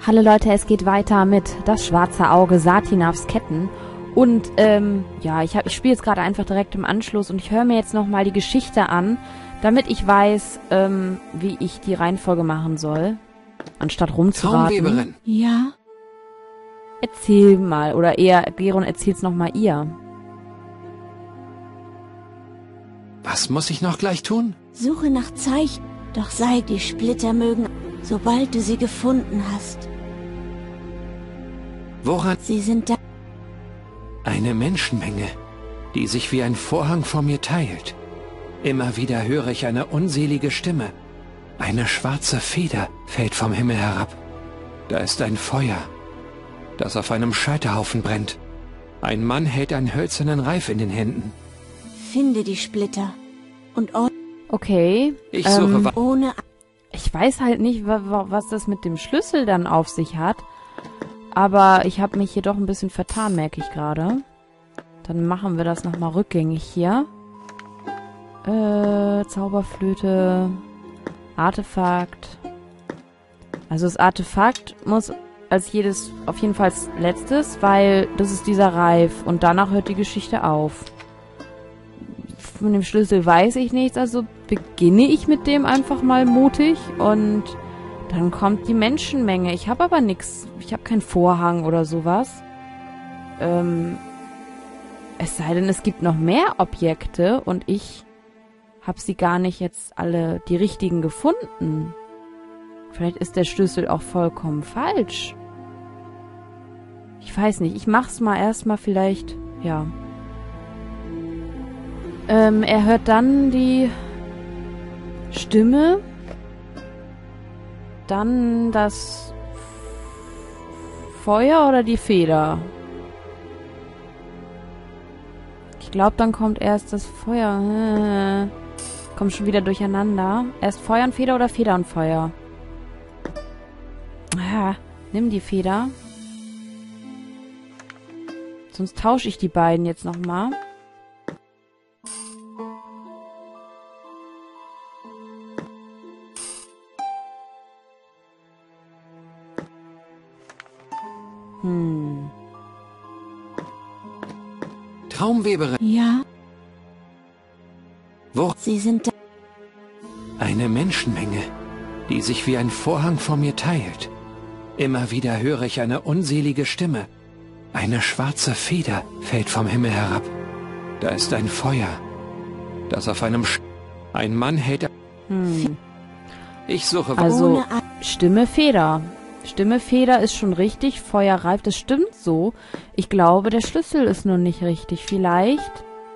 Hallo Leute, es geht weiter mit Das schwarze Auge, Satinavs Ketten. Und ja, ich spiele jetzt gerade einfach direkt im Anschluss und ich höre mir jetzt nochmal die Geschichte an, damit ich weiß, wie ich die Reihenfolge machen soll, anstatt rumzuraten. Traumweberin. Ja? Erzähl mal, oder eher, Beron, erzähl's nochmal ihr. Was muss ich noch gleich tun? Suche nach Zeichen, doch sei die Splitter mögen, sobald du sie gefunden hast. Woran? Sie sind da. Eine Menschenmenge, die sich wie ein Vorhang vor mir teilt. Immer wieder höre ich eine unselige Stimme. Eine schwarze Feder fällt vom Himmel herab. Da ist ein Feuer, das auf einem Scheiterhaufen brennt. Ein Mann hält einen hölzernen Reif in den Händen. Finde die Splitter. Und Okay. Ich suche ohne... Ich weiß halt nicht, was das mit dem Schlüssel dann auf sich hat. Aber ich habe mich hier doch ein bisschen vertan, merke ich gerade. Dann machen wir das nochmal rückgängig hier. Zauberflöte. Artefakt. Also das Artefakt muss als jedes, auf jeden Fall als letztes, weil das ist dieser Reif. Und danach hört die Geschichte auf. Von dem Schlüssel weiß ich nichts, also beginne ich mit dem einfach mal mutig und dann kommt die Menschenmenge. Ich habe aber nichts, ich habe keinen Vorhang oder sowas. Es sei denn, es gibt noch mehr Objekte und ich habe sie gar nicht jetzt alle die richtigen gefunden. Vielleicht ist der Schlüssel auch vollkommen falsch. Ich weiß nicht, ich mach's mal erstmal vielleicht, ja. Er hört dann die Stimme, dann das Feuer oder die Feder. Ich glaube, dann kommt erst das Feuer. Kommt schon wieder durcheinander. Erst Feuer und Feder oder Feder und Feuer? Ah, nimm die Feder. Sonst tausche ich die beiden jetzt nochmal. Traumweberin. Ja? Wo? Sie sind da. Eine Menschenmenge, die sich wie ein Vorhang vor mir teilt. Immer wieder höre ich eine unselige Stimme. Eine schwarze Feder fällt vom Himmel herab. Da ist ein Feuer, das auf einem ein Mann hält... Ich suche... Also, Stimme Feder. Stimme Feder ist schon richtig. Feuer Reif, das stimmt so. Ich glaube, der Schlüssel ist nur nicht richtig. Vielleicht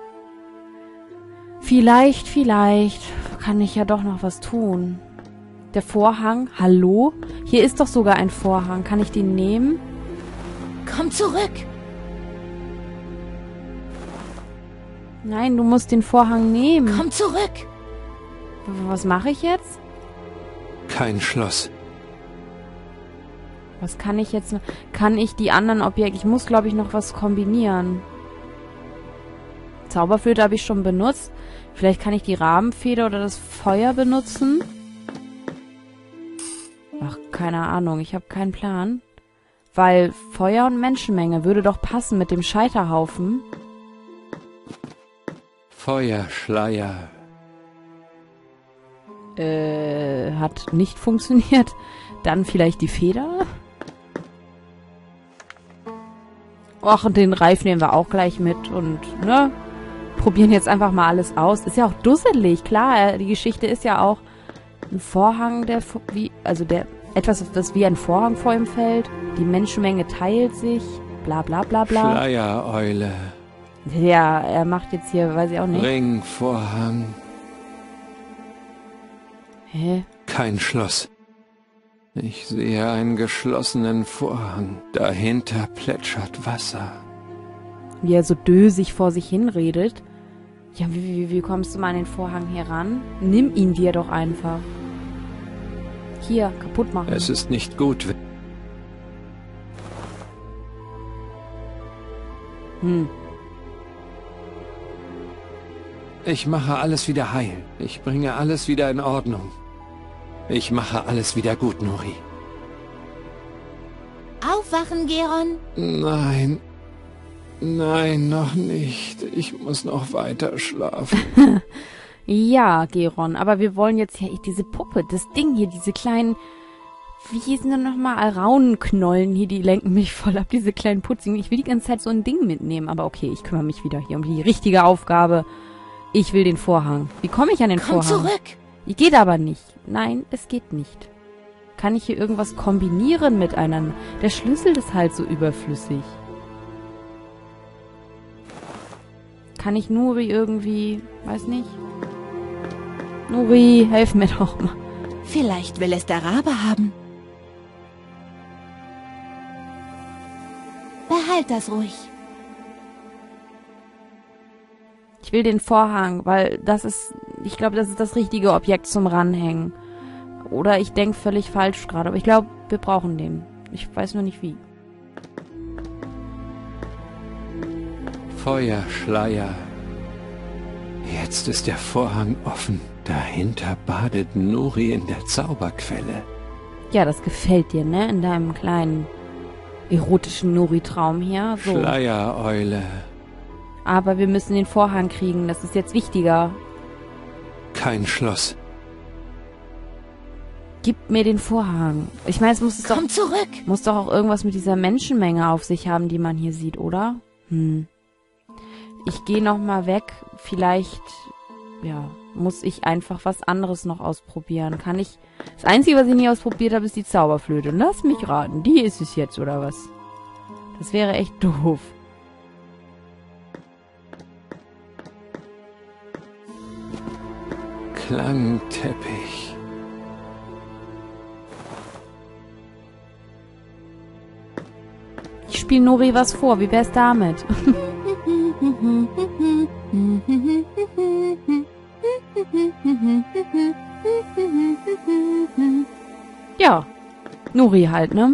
kann ich ja doch noch was tun. Der Vorhang, hallo? Hier ist doch sogar ein Vorhang. Kann ich den nehmen? Komm zurück! Nein, du musst den Vorhang nehmen. Komm zurück! Was mache ich jetzt? Kein Schloss. Was kann ich jetzt noch? Kann ich die anderen Objekte... Ich muss, glaube ich, noch was kombinieren. Zauberflöte habe ich schon benutzt. Vielleicht kann ich die Rabenfeder oder das Feuer benutzen. Ach, keine Ahnung. Ich habe keinen Plan. Weil Feuer und Menschenmenge würde doch passen mit dem Scheiterhaufen. Feuerschleier. Hat nicht funktioniert. Dann vielleicht die Feder? Och, und den Reif nehmen wir auch gleich mit und, ne? Probieren jetzt einfach mal alles aus. Ist ja auch dusselig, klar. Die Geschichte ist ja auch ein Vorhang, etwas, das wie ein Vorhang vor ihm fällt. Die Menschenmenge teilt sich. Bla, bla, bla, bla. Schleiereule. Ja, er macht jetzt hier, weiß ich auch nicht. Ringvorhang. Hä? Kein Schloss. Ich sehe einen geschlossenen Vorhang. Dahinter plätschert Wasser. Wie er so dösig vor sich hinredet. Ja, wie kommst du mal an den Vorhang heran? Nimm ihn dir doch einfach. Hier, kaputt machen. Es ist nicht gut. Ich mache alles wieder heil. Ich bringe alles wieder in Ordnung. Ich mache alles wieder gut, Nuri. aufwachen, Geron? Nein. Nein, noch nicht. Ich muss noch weiter schlafen. Ja, Geron, aber wir wollen jetzt ja diese Puppe, das Ding hier, diese kleinen, wie hießen denn nochmal, Alraunenknollen hier, die lenken mich voll ab, diese kleinen Putzigen. Ich will die ganze Zeit so ein Ding mitnehmen, aber okay, ich kümmere mich wieder hier um die richtige Aufgabe. Ich will den Vorhang. Wie komme ich an den Vorhang? Komm zurück! Geht aber nicht. Nein, es geht nicht. Kann ich hier irgendwas kombinieren miteinander? Der Schlüssel ist halt so überflüssig. Kann ich Nuri irgendwie, weiß nicht. Nuri, helf mir doch mal. Vielleicht will es der Rabe haben. Behalt das ruhig. Ich will den Vorhang, weil das ist, ich glaube, das ist das richtige Objekt zum Ranhängen. Oder ich denke völlig falsch gerade, aber ich glaube, wir brauchen den. Ich weiß nur nicht wie. Feuerschleier. Jetzt ist der Vorhang offen. Dahinter badet Nuri in der Zauberquelle. Ja, das gefällt dir, ne? In deinem kleinen erotischen Nuri-Traum hier. So. Schleiereule. Aber wir müssen den Vorhang kriegen, das ist jetzt wichtiger. Kein Schloss. Gib mir den Vorhang. Ich meine, es muss Komm zurück! muss doch auch irgendwas mit dieser Menschenmenge auf sich haben, die man hier sieht, oder? Ich gehe nochmal weg. Vielleicht, ja, muss ich einfach was anderes noch ausprobieren. Kann ich... Das Einzige, was ich nie ausprobiert habe, ist die Zauberflöte. Lass mich raten. Die ist es jetzt, oder was? Das wäre echt doof. Klangteppich. Ich spiele Nuri was vor. Wie wär's damit? Ja. Nuri halt, ne?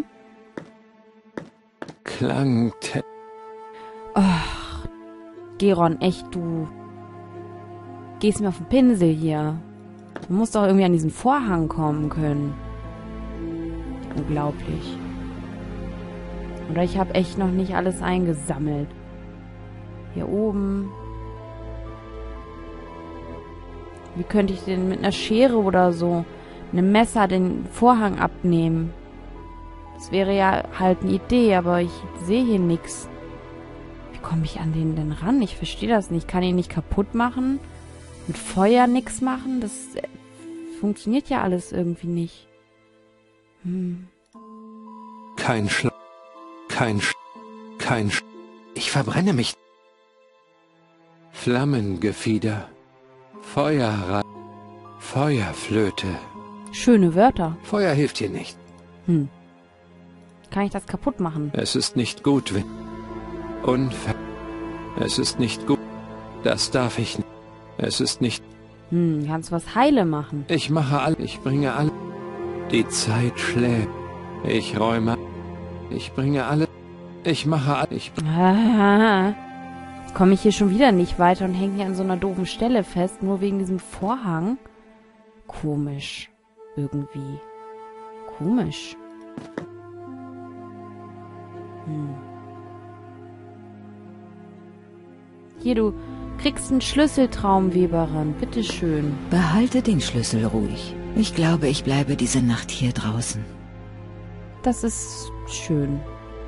Klangteppich. Ach, Geron, echt, du gehst mir auf den Pinsel hier. Du musst doch irgendwie an diesen Vorhang kommen können. Unglaublich. Oder ich habe echt noch nicht alles eingesammelt. Hier oben. Wie könnte ich denn mit einer Schere oder so, einem Messer, den Vorhang abnehmen? Das wäre ja halt eine Idee, aber ich sehe hier nichts. Wie komme ich an den denn ran? Ich verstehe das nicht. Ich kann ihn nicht kaputt machen. Mit Feuer nichts machen. Das funktioniert ja alles irgendwie nicht. Kein Schloss. Ich verbrenne mich. Flammengefieder. Feuerflöte. Schöne Wörter. Feuer hilft hier nicht. Kann ich das kaputt machen? Es ist nicht gut, wenn... Es ist nicht gut. Das darf ich nicht. Es ist nicht... Kannst was heile machen. Ich mache alles. Ich bringe alle... Die Zeit schläft. Ich räume... Ich bringe alle... Ich mache alles. Jetzt komme ich hier schon wieder nicht weiter und hänge hier an so einer doofen Stelle fest, nur wegen diesem Vorhang. Komisch. Irgendwie. Komisch. Hier, du kriegst einen Schlüsseltraumweberin. Bitteschön. Behalte den Schlüssel ruhig. Ich glaube, ich bleibe diese Nacht hier draußen. Das ist schön.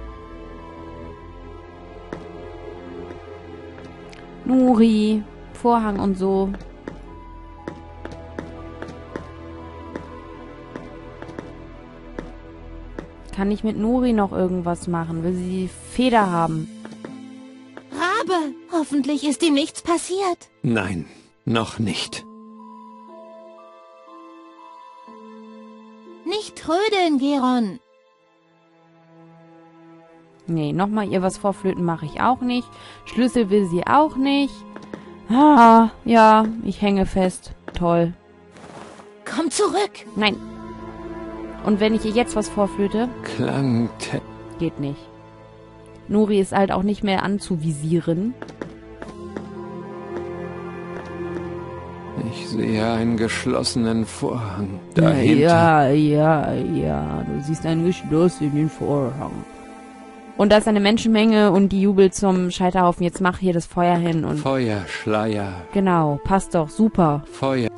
Nuri, Vorhang und so. Kann ich mit Nuri noch irgendwas machen? Will sie die Feder haben? Rabe, hoffentlich ist ihm nichts passiert. Nein, noch nicht. Nicht trödeln, Geron. Nee, nochmal ihr was vorflöten mache ich auch nicht. Schlüssel will sie auch nicht. Ah, ja, ich hänge fest. Toll. Komm zurück. Nein. Und wenn ich ihr jetzt was vorflöte? Klangteppich. Geht nicht. Nuri ist halt auch nicht mehr anzuvisieren. Ich sehe einen geschlossenen Vorhang. Dahinter. Ja. Du siehst einen geschlossenen Vorhang. Und da ist eine Menschenmenge und die jubelt zum Scheiterhaufen. Jetzt mach hier das Feuer hin und... Feuerschleier. Genau, passt doch, super. Feuer.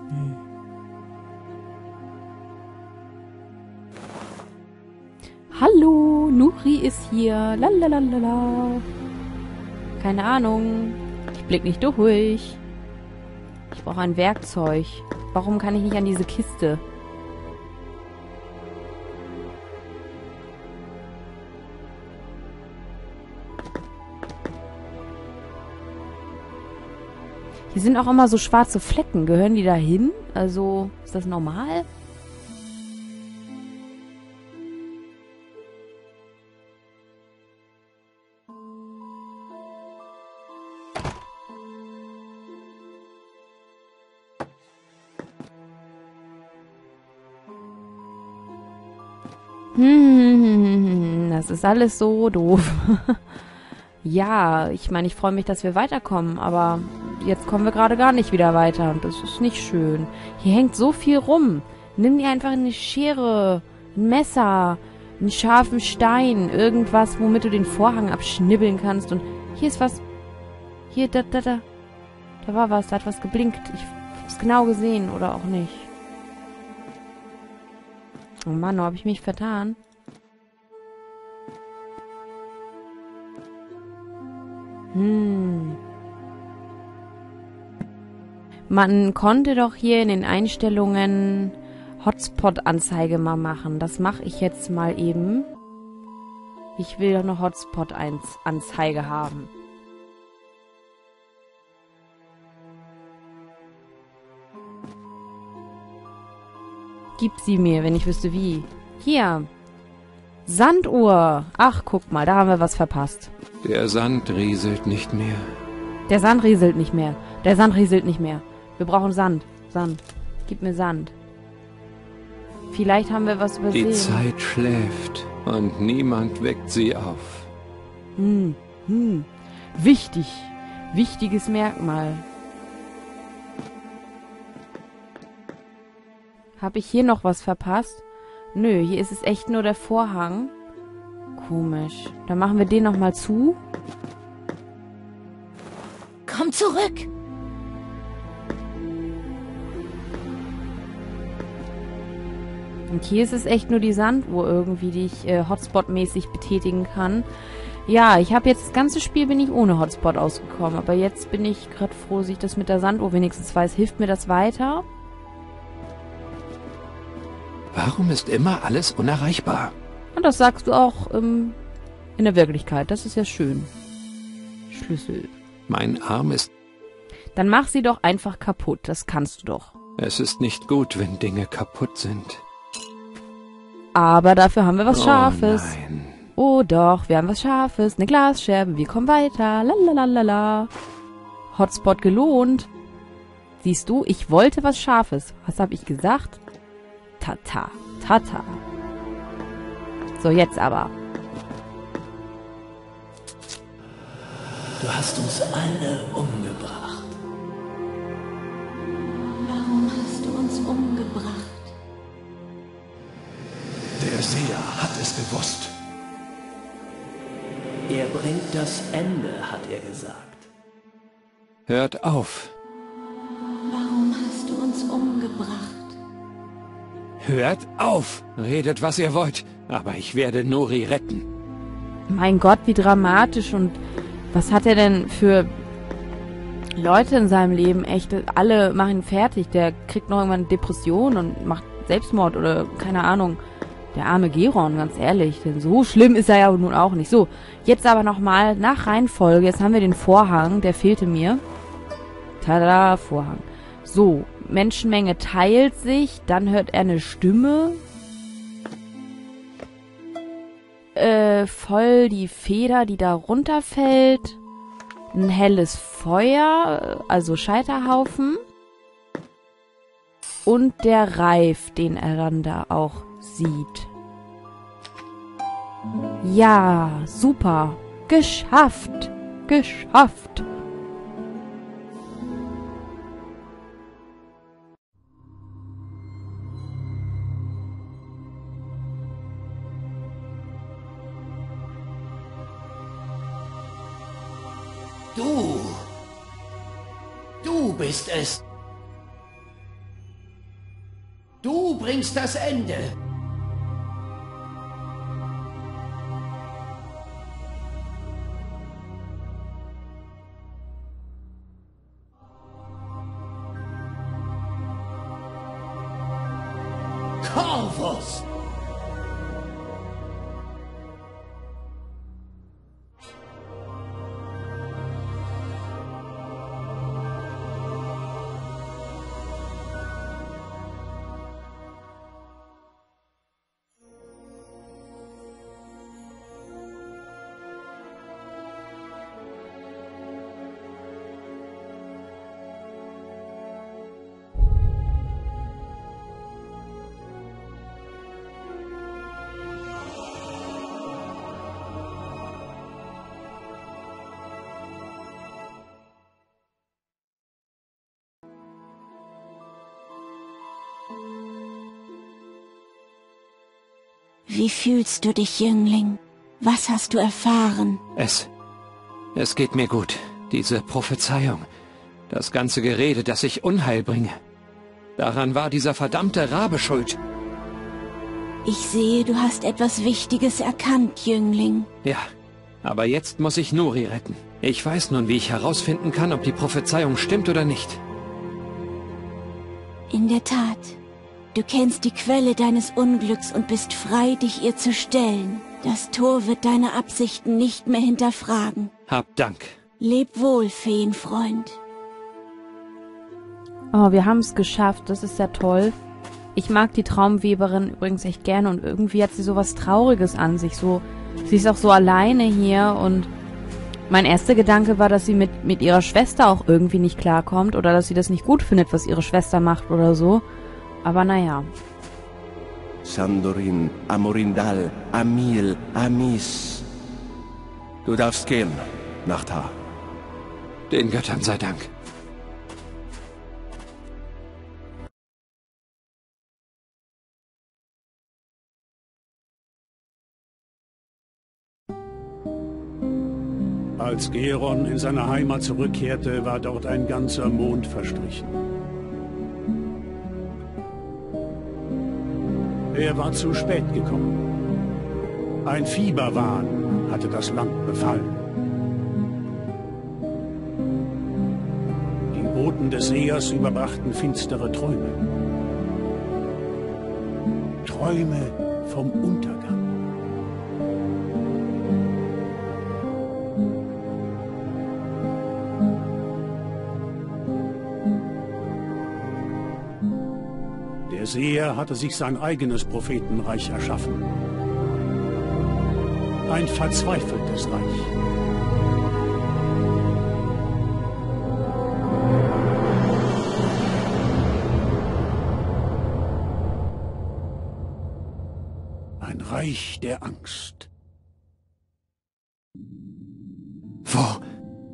Hallo, Nuri ist hier. Lalalala. Keine Ahnung. Ich blick nicht durch. Ich brauche ein Werkzeug. Warum kann ich nicht an diese Kiste? Hier sind auch immer so schwarze Flecken. Gehören die da hin? Also, ist das normal? Das ist alles so doof. Ja, ich meine, ich freue mich, dass wir weiterkommen, aber jetzt kommen wir gerade gar nicht wieder weiter und das ist nicht schön. Hier hängt so viel rum. Nimm dir einfach eine Schere, ein Messer, einen scharfen Stein, irgendwas, womit du den Vorhang abschnibbeln kannst. Und hier ist was. Hier, da war was, da hat was geblinkt. Ich hab's genau gesehen oder auch nicht. Oh Mann, wo hab ich mich vertan? Man konnte doch hier in den Einstellungen Hotspot-Anzeige mal machen. Das mache ich jetzt mal eben. Ich will doch eine Hotspot-Anzeige haben. Gib sie mir, wenn ich wüsste wie. Hier. Sanduhr. Ach, guck mal, da haben wir was verpasst. Der Sand rieselt nicht mehr. Der Sand rieselt nicht mehr. Der Sand rieselt nicht mehr. Wir brauchen Sand. Sand. Gib mir Sand. Vielleicht haben wir was übersehen. Die Zeit schläft und niemand weckt sie auf. Wichtig. Wichtiges Merkmal. Habe ich hier noch was verpasst? Nö, hier ist es echt nur der Vorhang. Komisch. Dann machen wir den nochmal zu. Komm zurück! Und hier ist es echt nur die Sanduhr irgendwie, die ich Hotspot-mäßig betätigen kann. Ja, ich habe jetzt das ganze Spiel bin ich ohne Hotspot ausgekommen. Aber jetzt bin ich gerade froh, dass ich das mit der Sanduhr wenigstens weiß. Hilft mir das weiter? Warum ist immer alles unerreichbar? Und das sagst du auch in der Wirklichkeit. Das ist ja schön. Schlüssel. Mein Arm ist... Dann mach sie doch einfach kaputt. Das kannst du doch. Es ist nicht gut, wenn Dinge kaputt sind. Aber dafür haben wir was Scharfes. Oh nein. Oh doch, wir haben was Scharfes. Eine Glasscherbe. Wir kommen weiter. Lalalala. Hotspot gelohnt. Siehst du, ich wollte was Scharfes. Was habe ich gesagt? Tata. Tata. So, jetzt aber. Du hast uns alle umgebracht. Warum hast du uns umgebracht? Der Seher hat es gewusst. Er bringt das Ende, hat er gesagt. Hört auf. Warum hast du uns umgebracht? Hört auf. Redet, was ihr wollt. Aber ich werde Nuri retten. Mein Gott, wie dramatisch. Und was hat er denn für Leute in seinem Leben? Echt, alle machen ihn fertig. Der kriegt noch irgendwann Depression und macht Selbstmord oder keine Ahnung. Der arme Geron, ganz ehrlich. Denn so schlimm ist er ja nun auch nicht. So, jetzt aber nochmal nach Reihenfolge. Jetzt haben wir den Vorhang, der fehlte mir. Tada, Vorhang. So, Menschenmenge teilt sich. Dann hört er eine Stimme. Voll die Feder, die da runterfällt. Ein helles Feuer, also Scheiterhaufen. Und der Reif, den er dann da auch sieht. Ja, super. Geschafft. Geschafft. Du bist es. Du bringst das Ende. Corvus! Wie fühlst du dich, Jüngling? Was hast du erfahren? Es geht mir gut. Diese Prophezeiung. Das ganze Gerede, dass ich Unheil bringe. Daran war dieser verdammte Rabe schuld. Ich sehe, du hast etwas Wichtiges erkannt, Jüngling. Ja, aber jetzt muss ich Nuri retten. Ich weiß nun, wie ich herausfinden kann, ob die Prophezeiung stimmt oder nicht. In der Tat. Du kennst die Quelle deines Unglücks und bist frei, dich ihr zu stellen. Das Tor wird deine Absichten nicht mehr hinterfragen. Hab Dank. Leb wohl, Feenfreund. Oh, wir haben es geschafft. Das ist ja toll. Ich mag die Traumweberin übrigens echt gerne und irgendwie hat sie sowas Trauriges an sich. So, sie ist auch so alleine hier und mein erster Gedanke war, dass sie mit ihrer Schwester auch irgendwie nicht klarkommt oder dass sie das nicht gut findet, was ihre Schwester macht oder so. Aber naja. Sandorin, Amorindal, Amil, Amis. Du darfst gehen, Nachthaar. Den Göttern sei Dank. Als Geron in seine Heimat zurückkehrte, war dort ein ganzer Mond verstrichen. Er war zu spät gekommen. Ein Fieberwahn hatte das Land befallen. Die Boten des Sehers überbrachten finstere Träume. Träume vom Untergang. Der Seher hatte sich sein eigenes Prophetenreich erschaffen. Ein verzweifeltes Reich. Ein Reich der Angst. Wo?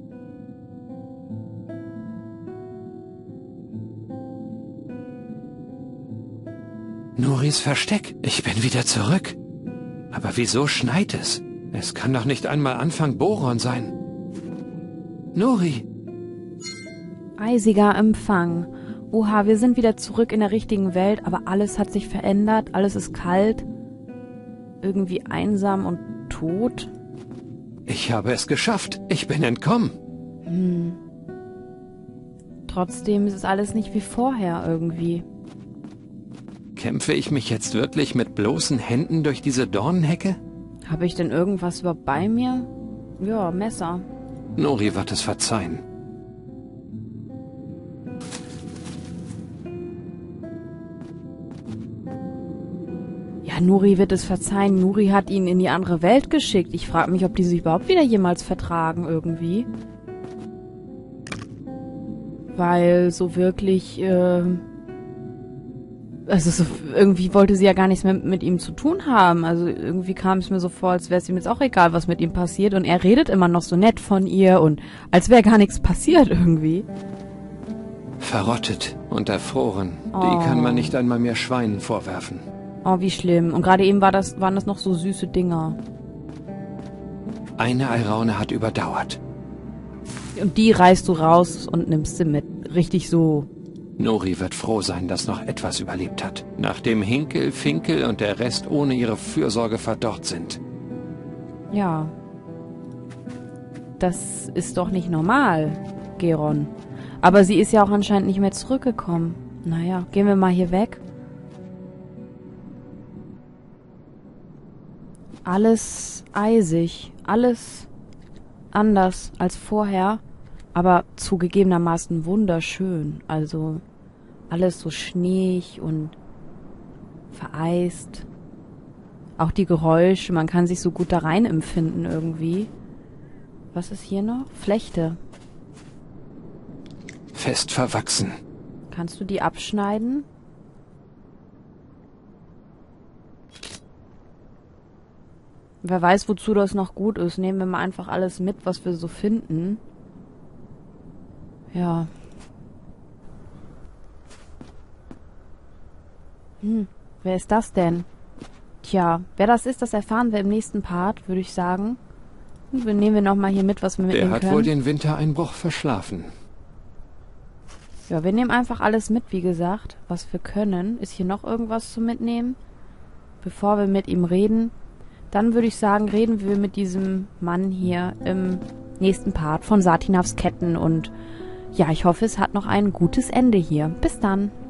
Nuris Versteck. Ich bin wieder zurück. Aber wieso schneit es? Es kann doch nicht einmal Anfang Boron sein. Nuri! Eisiger Empfang. Oha, wir sind wieder zurück in der richtigen Welt, aber alles hat sich verändert, alles ist kalt, irgendwie einsam und tot. Ich habe es geschafft. Ich bin entkommen. Trotzdem ist es alles nicht wie vorher irgendwie. Kämpfe ich mich jetzt wirklich mit bloßen Händen durch diese Dornenhecke? Habe ich denn irgendwas überhaupt bei mir? Ja, Messer. Nuri wird es verzeihen. Ja, Nuri wird es verzeihen. Nuri hat ihn in die andere Welt geschickt. Ich frage mich, ob die sich überhaupt wieder jemals vertragen irgendwie. Weil so wirklich, also so, irgendwie wollte sie ja gar nichts mehr mit ihm zu tun haben. Also irgendwie kam es mir so vor, als wäre es ihm jetzt auch egal, was mit ihm passiert. Und er redet immer noch so nett von ihr und als wäre gar nichts passiert irgendwie. Verrottet und erfroren. Oh. Die kann man nicht einmal mehr Schweinen vorwerfen. Oh, wie schlimm. Und gerade eben waren das noch so süße Dinger. Eine Alraune hat überdauert. Und die reißt du raus und nimmst sie mit. Richtig so. Nori wird froh sein, dass noch etwas überlebt hat, nachdem Hinkel, Finkel und der Rest ohne ihre Fürsorge verdorrt sind. Ja. Das ist doch nicht normal, Geron. Aber sie ist ja auch anscheinend nicht mehr zurückgekommen. Naja, gehen wir mal hier weg. Alles eisig. Alles anders als vorher. Aber zugegebenermaßen wunderschön. Also alles so schneeig und vereist. Auch die Geräusche, man kann sich so gut da rein empfinden irgendwie. Was ist hier noch? Flechte. Fest verwachsen. Kannst du die abschneiden? Wer weiß, wozu das noch gut ist. Nehmen wir mal einfach alles mit, was wir so finden. Ja. Wer ist das denn? Tja, wer das ist, das erfahren wir im nächsten Part, würde ich sagen. Und nehmen wir nochmal hier mit, was wir mitnehmen können. Der hat wohl den Wintereinbruch verschlafen. Ja, wir nehmen einfach alles mit, wie gesagt, was wir können. Ist hier noch irgendwas zu mitnehmen? Bevor wir mit ihm reden, dann würde ich sagen, reden wir mit diesem Mann hier im nächsten Part von Satinavs Ketten. Und ja, ich hoffe, es hat noch ein gutes Ende hier. Bis dann.